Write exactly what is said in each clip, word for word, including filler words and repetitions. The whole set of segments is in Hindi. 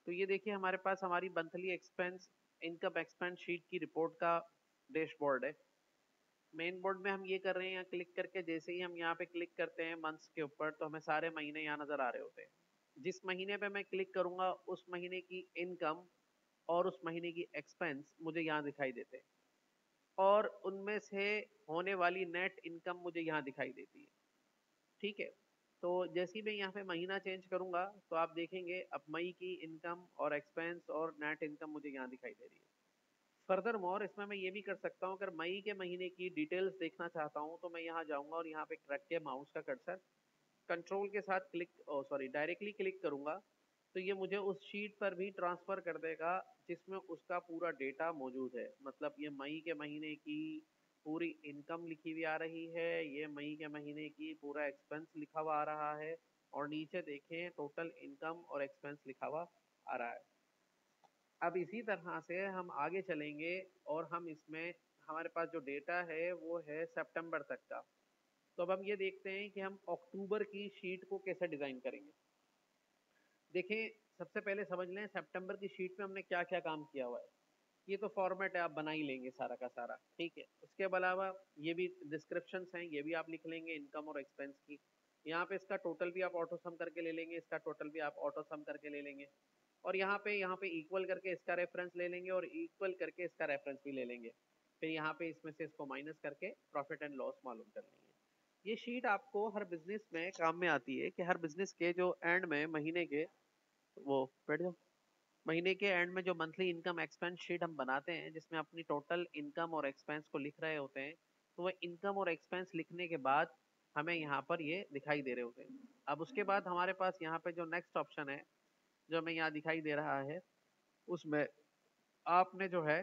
तो ये देखिए हमारे पास हमारी monthly expense income expense sheet की रिपोर्ट का डैशबोर्ड है। मेन बोर्ड में हम ये कर रहे हैं, यहाँ क्लिक करके जैसे ही हम यहाँ पे क्लिक करते हैं मंथ्स के ऊपर, तो हमें सारे महीने यहाँ नजर आ रहे होते हैं। जिस महीने पे मैं क्लिक करूंगा उस महीने की इनकम और उस महीने की एक्सपेंस मुझे यहाँ दिखाई देते हैं, और उनमें से होने वाली नेट इनकम मुझे यहाँ दिखाई देती है। ठीक है, तो जैसे ही मैं यहाँ पे महीना चेंज करूंगा तो आप देखेंगे अब मई की इनकम और एक्सपेंस और नेट इनकम मुझे यहाँ दिखाई दे रही है। फर्दर मोर इसमें मैं ये भी कर सकता हूँ, अगर मई के महीने की डिटेल्स देखना चाहता हूँ तो मैं यहाँ जाऊँगा और यहाँ पे रख के माउस का कर्सर कंट्रोल के साथ click oh sorry directly click करूँगा, तो ये मुझे उस शीट पर भी ट्रांसफ़र कर देगा जिसमें उसका पूरा डेटा मौजूद है। मतलब ये मई के महीने की पूरी इनकम लिखी हुई आ रही है, ये मई के महीने की पूरा एक्सपेंस लिखा हुआ आ रहा है, और नीचे देखें टोटल इनकम और एक्सपेंस लिखा हुआ आ रहा है। अब इसी तरह से हम आगे चलेंगे और हम इसमें हमारे पास जो डेटा है वो है सितंबर तक का। तो अब हम ये देखते हैं कि हम अक्टूबर की शीट को कैसे डिज़ाइन करेंगे। देखें, सबसे पहले समझ लें सितंबर की शीट में हमने क्या क्या काम किया हुआ है। ये तो फॉर्मेट है, आप बना ही लेंगे सारा का सारा, ठीक है। उसके अलावा ये भी डिस्क्रिप्शंस हैं, ये भी आप लिख लेंगे इनकम और एक्सपेंस की। यहाँ पे इसका टोटल भी आप ऑटो सम करके ले लेंगे, इसका टोटल भी आप ऑटो सम करके ले लेंगे, और यहाँ पे यहाँ पे इक्वल करके इसका रेफरेंस ले लेंगे और इक्वल करके इसका रेफरेंस भी ले लेंगे। फिर यहाँ पे इसमें से इसको माइनस करके प्रॉफिट एंड लॉस मालूम कर लेंगे। ये शीट आपको हर बिजनेस में काम में आती है कि हर बिजनेस के जो एंड में महीने के वो बैठ जाओ महीने के एंड में जो मंथली इनकम एक्सपेंस शीट हम बनाते हैं जिसमें अपनी टोटल इनकम और एक्सपेंस को लिख रहे होते हैं, तो वह इनकम और एक्सपेंस लिखने के बाद हमें यहाँ पर ये दिखाई दे रहे होते हैं। अब उसके बाद हमारे पास यहाँ पे जो नेक्स्ट ऑप्शन है जो हमें यहाँ दिखाई दे रहा है, उसमें आपने जो है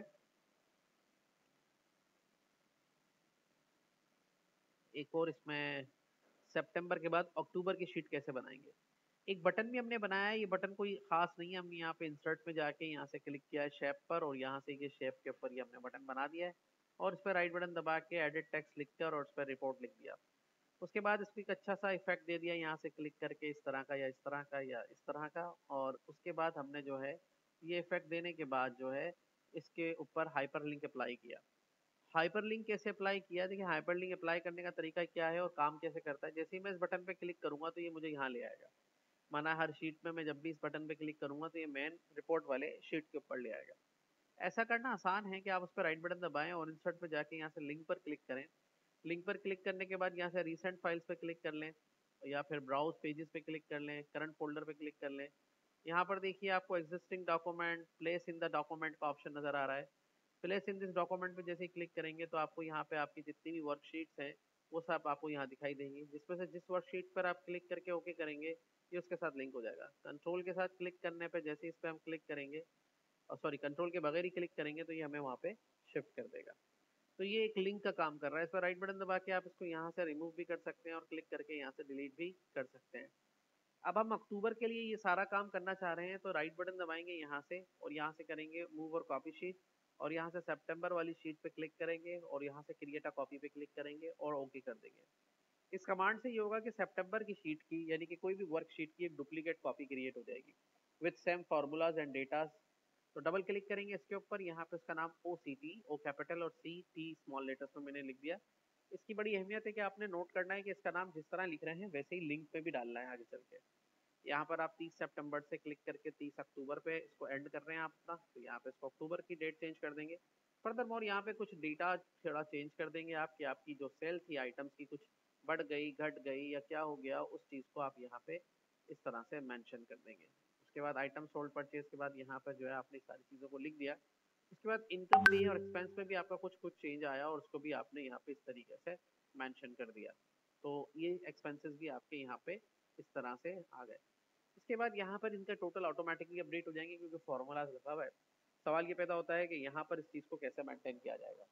एक और इसमें सितंबर के बाद अक्टूबर की शीट कैसे बनाएंगे। एक बटन भी हमने बनाया है, ये बटन कोई खास नहीं है, हमने यहाँ पे इंसर्ट में जाके यहाँ से क्लिक किया है शेप पर, और यहाँ से ये शेप के ऊपर ये हमने बटन बना दिया है, और इस पर राइट बटन दबा के एडिट टेक्स्ट लिख कर और उस पर रिपोर्ट लिख दिया। उसके बाद इसको एक अच्छा सा इफेक्ट दे दिया यहाँ से क्लिक करके, इस तरह का या इस तरह का या इस तरह का, और उसके बाद हमने जो है ये इफेक्ट देने के बाद जो है इसके ऊपर हाइपर लिंक अप्लाई किया। हाइपरलिंक कैसे अप्लाई किया, देखिए हाइपरलिंक अप्लाई करने का तरीका क्या है और काम कैसे करता है। जैसे ही मैं इस बटन पे क्लिक करूंगा तो ये मुझे यहाँ ले आएगा। माना हर शीट में मैं जब भी इस बटन पे क्लिक करूंगा तो ये मेन रिपोर्ट वाले शीट के ऊपर ले आएगा। ऐसा करना आसान है कि आप उस पर राइट बटन दबाएं और इंसर्ट पे जाके यहाँ से लिंक पर क्लिक करें। लिंक पर क्लिक करने के बाद यहाँ से रिसेंट फाइल्स पे क्लिक कर लें, या फिर ब्राउज पेजेस पे क्लिक कर लें, करंट फोल्डर पे क्लिक कर लें। यहाँ पर देखिए आपको existing document, place in the document का ऑप्शन नजर आ रहा है। प्लेस इन दिस डॉक्यूमेंट पे जैसे ही क्लिक करेंगे तो आपको यहाँ पे आपकी जितनी भी वर्कशीट्स हैं वो सब आपको यहाँ दिखाई देंगी, जिसमें से जिस वर्कशीट पर आप क्लिक करके ओके करेंगे ये उसके साथ लिंक हो जाएगा। कंट्रोल के साथ क्लिक करने पे जैसे इस पर हम क्लिक करेंगे, और सॉरी कंट्रोल के बगैर ही क्लिक करेंगे तो ये हमें वहाँ पे शिफ्ट कर देगा। तो ये एक लिंक का काम कर रहा है। इस पर राइट बटन दबा के आप इसको यहाँ से रिमूव भी कर सकते हैं और क्लिक करके यहाँ से डिलीट भी कर सकते हैं। अब हम अक्टूबर के लिए ये सारा काम करना चाह रहे हैं तो राइट बटन दबाएंगे यहाँ से और यहाँ से करेंगे मूव और कॉपी शीट, और यहाँ से सितंबर वाली शीट पे क्लिक करेंगे और यहाँ से क्रिएट अ कॉपी पे क्लिक करेंगे और ओके कर देंगे। इस कमांड से ये होगा कि सितंबर की शीट की यानी कि कोई भी वर्कशीट की एक डुप्लीकेट कॉपी क्रिएट हो जाएगी with same formulas and datas. तो डबल क्लिक करेंगे इसके ऊपर, यहाँ पे इसका नाम ओ सी टी, ओ कैपिटल और सी टी स्मॉल लेटर्स में मैंने लिख दिया। इसकी बड़ी अहमियत है कि आपने नोट करना है कि इसका नाम जिस तरह लिख रहे हैं वैसे ही लिंक पे भी डालना है आगे चल के। यहाँ पर आप तीस सितंबर से क्लिक करके तीस अक्टूबर पे इसको एंड कर रहे हैं आप अपना, तो यहाँ पे इसको अक्टूबर की डेट चेंज कर देंगे। फर्दर मोर यहाँ पे कुछ डेटा थोड़ा चेंज कर देंगे आप कि आपकी जो सेल थी आइटम्स की कुछ बढ़ गई, घट गई या क्या हो गया, उस चीज़ को आप यहाँ पे इस तरह से मेंशन कर देंगे। उसके बाद आइटम सोल्ड परचेज के बाद यहाँ पर जो है आपने सारी चीज़ों को लिख दिया। उसके बाद इनकम में और एक्सपेंस में भी आपका कुछ कुछ चेंज आया और उसको भी आपने यहाँ पे इस तरीके से मेंशन कर दिया। तो ये एक्सपेंसेस भी आपके यहाँ पे इस तरह से आ गए। इसके बाद यहाँ पर इनका टोटल ऑटोमेटिकली अपडेट हो जाएंगे क्योंकि फॉर्मूला लिखा हुआ है। सवाल ये पैदा होता है कि यहाँ पर इस चीज़ को कैसे मेंटेन किया जाएगा।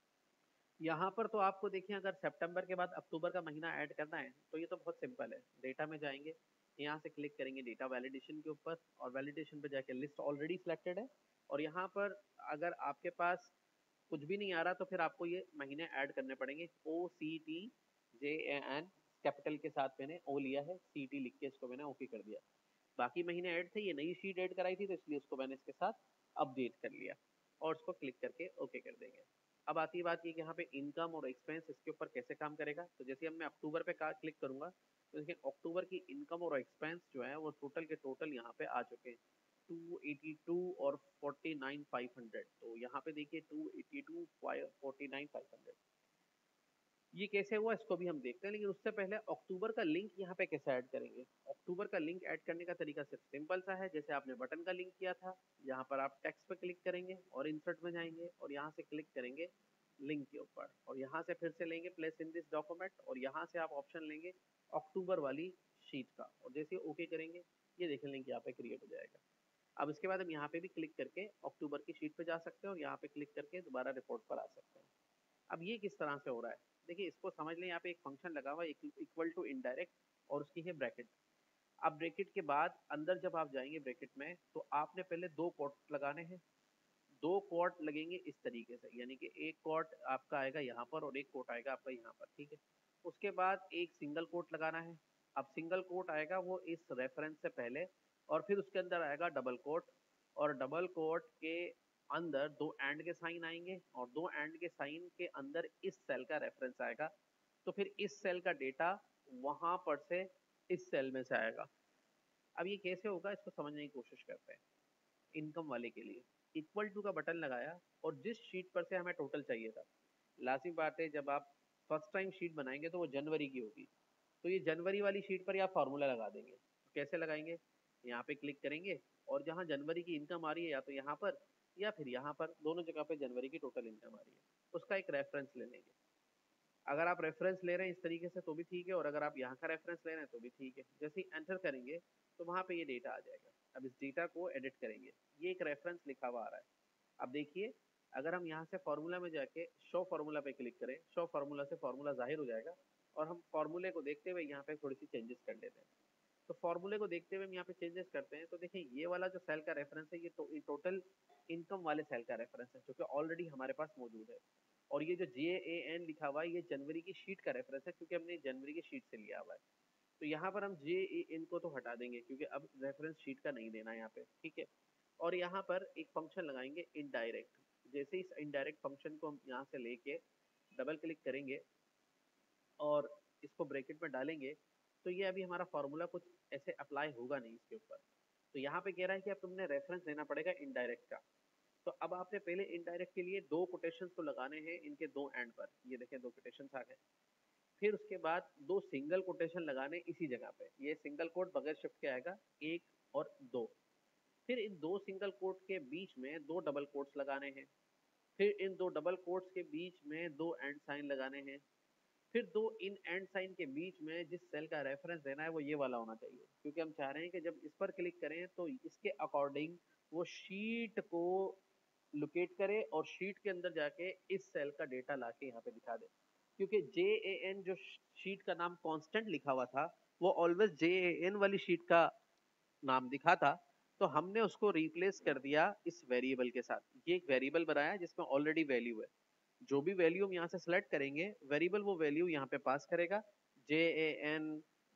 यहाँ पर तो आपको देखिए अगर सितंबर के बाद अक्टूबर का महीना ऐड करना है तो ये तो बहुत सिंपल है। डेटा में जाएंगे, यहाँ से क्लिक करेंगे डेटा वैलिडेशन के ऊपर, और वैलिडेशन पे जाके लिस्ट ऑलरेडी सिलेक्टेड है, और यहाँ पर अगर आपके पास कुछ भी नहीं आ रहा तो फिर आपको ये महीने ऐड करने पड़ेंगे। O C T J A N capital के साथ मैंने ओ लिया है, सी टी लिख के इसको मैंने ओके कर दिया। बाकी महीने ऐड थे, ये नई शीट ऐड कराई थी तो इसलिए उसको मैंने इसके साथ अपडेट कर लिया और उसको क्लिक करके ओके कर देंगे। अब आती है बात ये कि यहाँ पे इनकम और एक्सपेंस इसके ऊपर कैसे काम करेगा। तो जैसे अब मैं अक्टूबर पे क्लिक करूंगा तो देखिए अक्टूबर की इनकम और एक्सपेंस जो है वो टोटल के टोटल यहाँ पे आ चुके हैं टू एटी टू और फोर्टी नाइन फाइव हंड्रेड। तो यहाँ पे देखिए two eighty two forty nine five hundred ये कैसे हुआ इसको भी हम देखते हैं। लेकिन उससे पहले अक्टूबर का लिंक यहाँ पे कैसे ऐड करेंगे। अक्टूबर का लिंक ऐड करने का तरीका सिर्फ सिंपल सा है, जैसे आपने बटन का लिंक किया था, यहाँ पर आप टेक्स्ट पे क्लिक करेंगे और इंसर्ट में जाएंगे और यहाँ से क्लिक करेंगे लिंक के ऊपर और यहाँ से फिर से लेंगे प्लेस इन दिस डॉक्यूमेंट और यहाँ से आप ऑप्शन लेंगे अक्टूबर वाली शीट का और जैसे ओके करेंगे ये देखें लिंक यहाँ पे क्रिएट हो जाएगा। अब इसके बाद हम यहाँ पे भी क्लिक करके अक्टूबर की शीट पे जा सकते हैं और यहाँ पे क्लिक करके दोबारा रिपोर्ट पर आ सकते हैं। अब ये किस तरह से हो रहा है देखिए, इसको समझ लें। यहाँ पे एक फंक्शन लगा हुआ है इक्वल टू इनडायरेक्ट और उसकी है ब्रैकेट। अब ब्रैकेट के बाद अंदर जब आप जाएंगे ब्रैकेट में तो आपने पहले दो कोट लगाने हैं। दो कोट लगेंगे इस तरीके से, यानी कि एक कोट आपका आएगा यहाँ पर और एक कोट आएगा आपका यहाँ पर, ठीक है। उसके बाद एक सिंगल कोट लगाना है। अब सिंगल कोट आएगा वो इस रेफरेंस से पहले और फिर उसके अंदर आएगा डबल कोट और डबल कोट के अंदर दो एंड के साइन आएंगे और दो एंड के साइन के अंदर इस सेल का रेफरेंस आएगा। तो फिर इस सेल का डेटा वहां पर से इस सेल में से आएगा। अब ये कैसे होगा इसको समझने की कोशिश करते हैं। इनकम वाले के लिए इक्वल टू का बटन लगाया और जिस शीट पर से हमें टोटल चाहिए था, लाजिमी बात है जब आप फर्स्ट टाइम शीट बनाएंगे तो वो जनवरी की होगी, तो ये जनवरी वाली शीट पर ही आप फार्मूला लगा देंगे। तो कैसे लगाएंगे, यहाँ पे क्लिक करेंगे और जहाँ जनवरी की इनकम आ रही है या तो यहाँ पर या फिर यहाँ पर, दोनों जगह पे जनवरी की टोटल इनकम आ रही है, उसका एक रेफरेंस ले लेंगे। अगर आप रेफरेंस ले रहे हैं इस तरीके से तो भी ठीक है और अगर आप यहाँ का रेफरेंस ले रहे हैं तो भी ठीक है। जैसे ही एंटर करेंगे तो वहाँ पे ये डेटा आ जाएगा। अब इस डेटा को एडिट करेंगे, ये एक रेफरेंस लिखा हुआ आ रहा है। अब देखिए अगर हम यहाँ से फार्मूला में जाके शो फार्मूला पे क्लिक करें, शो फार्मूला से फार्मूला जाहिर हो जाएगा और हम फार्मूले को देखते हुए यहाँ पे थोड़ी सी चेंजेस कर लेते हैं। तो फार्मूले को देखते हुए हम यहाँ पे चेंजेस करते हैं तो देखिए ये वाला जो सेल का रेफरेंस है ये तो टोटल इनकम वाले सेल का रेफरेंस है जो कि ऑलरेडी हमारे पास मौजूद है। और ये जो जे ए एन लिखा हुआ है ये जनवरी की शीट का रेफरेंस है क्योंकि हमने जनवरी की शीट से लिया हुआ है। तो यहाँ पर हम जे ए एन को तो हटा देंगे क्योंकि अब रेफरेंस शीट का नहीं देना है यहाँ पे, ठीक है। और यहाँ पर एक फंक्शन लगाएंगे इनडायरेक्ट। जैसे इस इनडायरेक्ट फंक्शन को हम यहाँ से लेके डबल क्लिक करेंगे और इसको ब्रैकेट में डालेंगे तो ये अभी हमारा फॉर्मूला कुछ ऐसे अप्लाई होगा नहीं इसके ऊपर। तो यहाँ पे कह रहा है कि अब तुमने रेफरेंस देना पड़ेगा इनडायरेक्ट का। तो अब आपने पहले इनडायरेक्ट के लिए दो कोटेशंस तो लगाने हैं इनके दो एंड पर, ये देखें दो कोटेशंस आ गए। फिर उसके बाद दो सिंगल कोटेशन लगाने इसी जगह पे, ये सिंगल कोट बगैर शिफ्ट के आएगा एक और दो। फिर इन दो सिंगल कोट के बीच में दो डबल कोट्स लगाने हैं। फिर इन दो डबल कोट्स के बीच में दो एंड साइन लगाने हैं। फिर दो इन एंड साइन के बीच में जिस सेल का रेफरेंस देना है वो ये वाला होना चाहिए क्योंकि हम चाह रहे हैं कि जब इस पर क्लिक करें तो इसके अकॉर्डिंग वो शीट को लोकेट करे और शीट के अंदर जाके इस सेल का डेटा लाके यहाँ पे दिखा दे। क्योंकि जे ए एन जो शीट का नाम कांस्टेंट लिखा हुआ था वो ऑलवेज जे ए एन वाली शीट का नाम दिखा था, तो हमने उसको रिप्लेस कर दिया इस वेरिएबल के साथ। ये एक वेरिएबल बनाया जिसमें ऑलरेडी वैल्यू है। जो भी वैल्यू हम यहाँ से सेलेक्ट करेंगे वेरिएबल वो वैल्यू यहाँ पे पास करेगा। J A N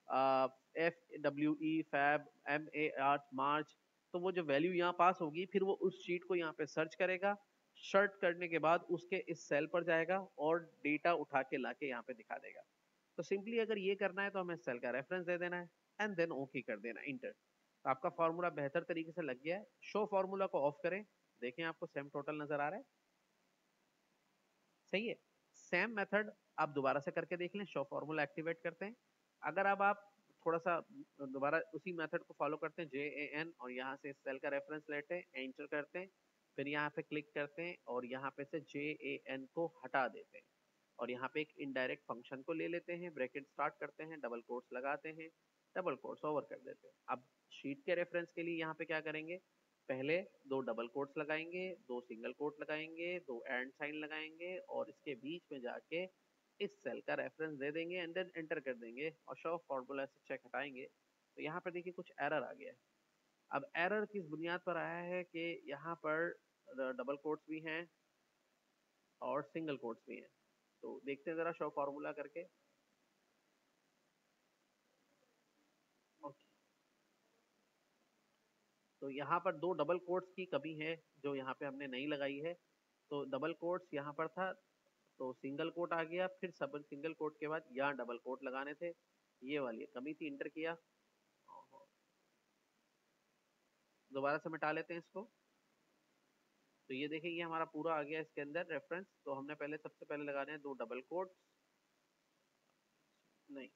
F W E feb M A R March, तो वो जो वैल्यू यहाँ पास होगी फिर वो उस शीट को यहाँ पे सर्च करेगा। सर्च करने के बाद उसके इस सेल पर जाएगा और डेटा उठा के लाके यहाँ पे दिखा देगा। तो सिंपली अगर ये करना है तो हमें सेल का रेफरेंस दे देना है एंड देन ओके कर देना इंटर। तो आपका फॉर्मूला बेहतर तरीके से लग गया है। शो फॉर्मूला को ऑफ करें, देखें आपको सेम टोटल नजर आ रहा है, सही है। सेम मेथड आप दोबारा से करके देख लें। शो फॉर्मूला एक्टिवेट करते हैं। अगर अब आप थोड़ा सा दोबारा उसी मेथड को फॉलो करते हैं, जे ए एन और यहाँ से सेल का रेफरेंस लेते हैं, एंटर करते हैं, फिर यहाँ पे क्लिक करते हैं और यहाँ पे से जे ए एन को हटा देते हैं और यहाँ पे एक इनडायरेक्ट फंक्शन को ले लेते हैं, ब्रैकेट स्टार्ट करते हैं, डबल कोट्स लगाते हैं, डबल कोट्स ओवर कर देते हैं। अब शीट के रेफरेंस के लिए यहाँ पे क्या करेंगे, पहले दो डबल कोट्स लगाएंगे, दो सिंगल कोट लगाएंगे, दो एंड साइन लगाएंगे और इसके बीच में जाके इस सेल का रेफरेंस दे देंगे एंड देन एंटर कर देंगे और शो फॉर्मूला से चेक हटाएंगे तो यहाँ पर देखिए कुछ एरर आ गया है। अब एरर किस बुनियाद पर आया है कि यहाँ पर डबल कोट्स भी हैं और सिंगल कोट्स भी हैं। तो देखते हैं जरा शो फॉर्मूला करके। ओके, तो यहाँ पर दो डबल कोट्स की कमी है जो यहाँ पे हमने नहीं लगाई है। तो डबल कोट्स यहाँ पर था तो सिंगल कोट आ गया, फिर सब सिंगल कोट के बाद यहाँ डबल कोट लगाने थे, ये वाली कमी थी, इंटर किया। दोबारा से मिटा लेते हैं इसको। तो ये देखिए ये हमारा पूरा आ गया इसके अंदर रेफरेंस। तो हमने पहले सबसे पहले लगाने हैं दो डबल कोट्स, नहीं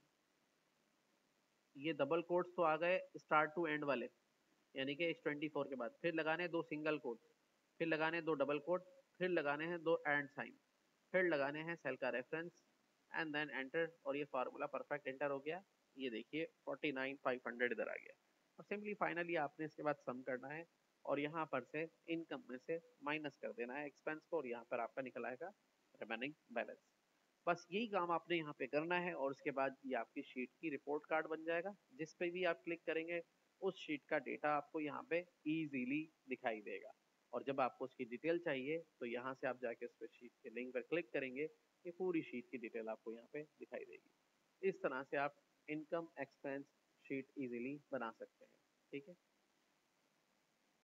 ये डबल कोट्स तो आ गए स्टार्ट टू एंड वाले, यानी कि एच ट्वेंटी फोर के बाद फिर लगाने हैं दो सिंगल कोट, फिर लगाने हैं दो डबल कोट, फिर लगाने हैं दो एंड साइन, फिर लगाने हैं सेल का रेफरेंस एंड देन एंटर, और ये फार्मूला परफेक्ट एंटर हो गया। ये देखिए फोर्टी नाइन फाइव हंड्रेड इधर आ गया। और सिंपली फाइनली आपने इसके बाद सम करना है और यहाँ पर से इनकम में से माइनस कर देना है एक्सपेंस को, और यहाँ पर आपका निकल आएगा रिमेनिंग बैलेंस। बस यही काम आपने यहाँ पे करना है और उसके बाद ये आपकी शीट की रिपोर्ट कार्ड बन जाएगा। जिस पे भी आप क्लिक करेंगे उस शीट का डेटा आपको यहाँ पे इजीली दिखाई देगा। और जब आपको उसकी डिटेल चाहिए तो यहाँ से आप जाके उस पर शीट के लिंक पर क्लिक करेंगे, ये पूरी शीट की डिटेल आपको यहाँ पे दिखाई देगी। इस तरह से आप इनकम एक्सपेंस शीट इजीली बना सकते हैं। ठीक है।